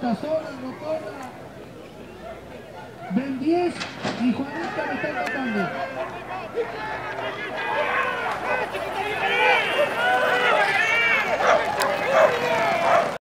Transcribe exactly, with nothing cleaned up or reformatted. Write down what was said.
Sola, Rotorra, Ben diez y Juanita me están tocando.